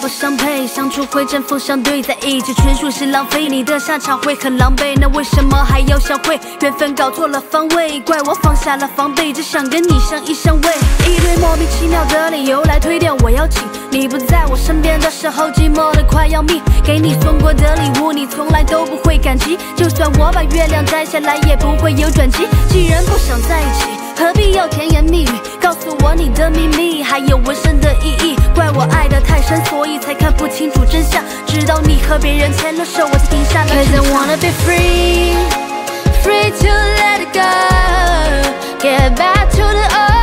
不相配，相处会针锋相对，在一起纯属是浪费，你的下场会很狼狈。那为什么还要相会？缘分搞错了方位，怪我放下了防备，只想跟你相依相偎。一堆莫名其妙的理由来推掉我邀请，你不在我身边的时候，寂寞的快要命。给你送过的礼物，你从来都不会感激，就算我把月亮摘下来，也不会有转机。既然不想在一起，何必要甜言蜜语？告诉我你的秘密，还有纹身的意义。怪我爱得太深，所以才看不清楚真相。直到你和别人牵了手，我才停下了。Cause I wanna be free, free to let it go, get back to the earth.